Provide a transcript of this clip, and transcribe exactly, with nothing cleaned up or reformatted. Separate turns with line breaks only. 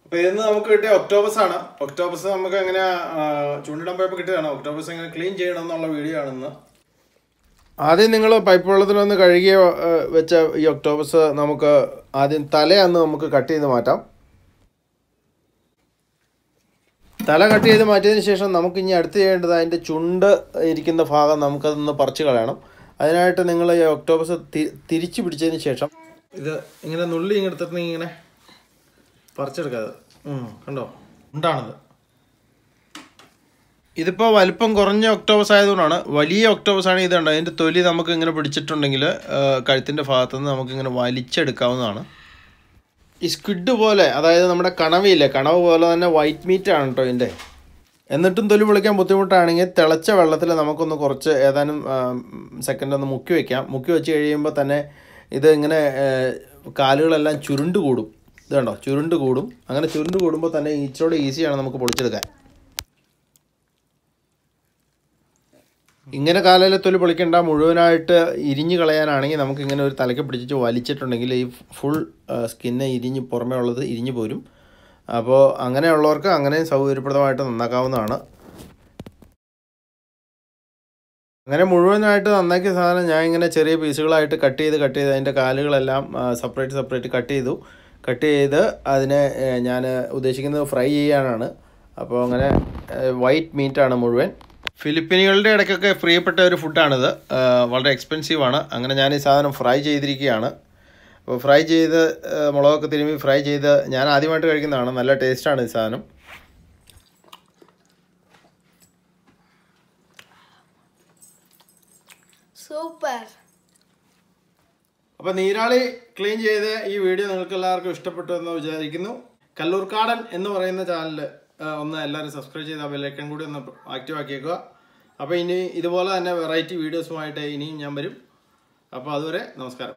അപ്പോൾ ഇന്ന് നമുക്ക് കിട്ടിയ ഒക്ടോബസ് ആണ്. ഒക്ടോബസ് നമുക്ക് എങ്ങനെ ചൂണ്ടിടാൻ പോയപ്പോൾ കിട്ടിയതാണ്. ഒക്ടോബസ് എങ്ങനെ ക്ലീൻ ചെയ്യണം എന്നുള്ള വീഡിയോ ആണെന്ന്. ആദ്യം നിങ്ങൾ പൈപ്പ് വെള്ളത്തിലൊന്ന് കഴുകിയ വെച്ച ഈ ഒക്ടോബസ് നമുക്ക് ആദ്യം തലയൊന്ന് നമുക്ക് കട്ട് ചെയ്ത് മാറ്റാം. തല കട്ട് ചെയ്ത് മാറ്റിയതിന് ശേഷം നമുക്ക് ഇനി അടുത്ത് ചെയ്യേണ്ടത് അതിൻ്റെ ചുണ്ട് ഇരിക്കുന്ന ഭാഗം നമുക്കതൊന്ന് പറിച്ച് കളയണം. അതിനായിട്ട് നിങ്ങൾ ഈ ഒക്ടോബസ് തിരിച്ച് പിടിച്ചതിന് ശേഷം ഇത് ഇങ്ങനെ നുള്ളി ഇങ്ങനെ എടുത്തിട്ട് ഇങ്ങനെ പറിച്ചെടുക്കാതെ കണ്ടോ, ഉണ്ടാണത്. ഇതിപ്പോൾ വലിപ്പം കുറഞ്ഞ ഒക്ടോബസ് ആയതുകൊണ്ടാണ്. വലിയ ഒക്ടോബസ് ആണ് ഇതുണ്ട്. അതിൻ്റെ തൊലി നമുക്ക് ഇങ്ങനെ പിടിച്ചിട്ടുണ്ടെങ്കിൽ കഴുത്തിൻ്റെ ഭാഗത്തുനിന്ന് നമുക്കിങ്ങനെ വലിച്ചെടുക്കാവുന്നതാണ്. ഈ സ്ക്വിഡ് പോലെ, അതായത് നമ്മുടെ കണവയില്ലേ, കണവ് പോലെ തന്നെ വൈറ്റ് മീറ്റ് ആണ് കേട്ടോ ഇതിൻ്റെ. എന്നിട്ടും തൊലി പൊളിക്കാൻ ബുദ്ധിമുട്ടാണെങ്കിൽ തിളച്ച വെള്ളത്തിൽ നമുക്കൊന്ന് കുറച്ച് ഏതാനും സെക്കൻഡ് ഒന്ന് മുക്കി വയ്ക്കാം. മുക്കി വെച്ച് കഴിയുമ്പോൾ തന്നെ ഇത് ഇങ്ങനെ കാലുകളെല്ലാം ചുരുണ്ട് കൂടും. ഇത് കണ്ടോ, ചുരുണ്ട് കൂടും. അങ്ങനെ ചുരുണ്ട് കൂടുമ്പോൾ തന്നെ ഇച്ചിരി ഈസിയാണ് നമുക്ക് പൊളിച്ചെടുക്കാൻ. ഇങ്ങനെ കാലിലെ തൊലി പൊളിക്കേണ്ട, മുഴുവനായിട്ട് ഇരിഞ്ഞ് കളയാനാണെങ്കിൽ നമുക്കിങ്ങനെ ഒരു തലയ്ക്ക് പിടിച്ചിട്ട് വലിച്ചിട്ടുണ്ടെങ്കിൽ ഈ ഫുൾ സ്കിന്നെ ഇരിഞ്ഞ് പുറമേ ഉള്ളത് ഇരിഞ്ഞ് പോരും. അപ്പോൾ അങ്ങനെയുള്ളവർക്ക് അങ്ങനെ സൗകര്യപ്രദമായിട്ട് നന്നാക്കാവുന്നതാണ്. അങ്ങനെ മുഴുവനായിട്ട് നന്നാക്കിയ സാധനം ഞാൻ ഇങ്ങനെ ചെറിയ പീസുകളായിട്ട് കട്ട് ചെയ്ത് കട്ട് ചെയ്ത് അതിൻ്റെ കാലുകളെല്ലാം സെപ്പറേറ്റ് സെപ്പറേറ്റ് കട്ട് ചെയ്തു. കട്ട് ചെയ്ത് അതിനെ ഞാൻ ഉദ്ദേശിക്കുന്നത് ഫ്രൈ ചെയ്യാനാണ്. അപ്പോൾ അങ്ങനെ വൈറ്റ് മീറ്റാണ് മുഴുവൻ. ഫിലിപ്പീനുകളുടെ ഇടയ്ക്കൊക്കെ പ്രിയപ്പെട്ട ഒരു ഫുഡാണിത്. വളരെ എക്സ്പെൻസീവാണ്. അങ്ങനെ ഞാൻ ഈ സാധനം ഫ്രൈ ചെയ്തിരിക്കുകയാണ്. അപ്പോൾ ഫ്രൈ ചെയ്ത് മുളകൊക്കെ തിരുമ്മി ഫ്രൈ ചെയ്ത് ഞാൻ ആദ്യമായിട്ട് കഴിക്കുന്നതാണ്. നല്ല ടേസ്റ്റാണ് ഈ സാധനം.
സൂപ്പർ.
അപ്പോൾ നീരാളി ക്ലീൻ ചെയ്ത് ഈ വീഡിയോ നിങ്ങൾക്ക് എല്ലാവർക്കും ഇഷ്ടപ്പെട്ടു എന്ന് വിചാരിക്കുന്നു. കല്ലൂർക്കാടൻ എന്ന് പറയുന്ന ചാനൽ ഒന്ന് എല്ലാവരും സബ്സ്ക്രൈബ് ചെയ്ത് ആ ബെല്ലൈക്കൺ കൂടി ഒന്ന് ആക്റ്റീവ് ആക്കിയേക്കുക. അപ്പോൾ ഇനി ഇതുപോലെ തന്നെ വെറൈറ്റി വീഡിയോസുമായിട്ട് ഇനിയും ഞാൻ വരും. അപ്പോൾ അതുവരെ നമസ്കാരം.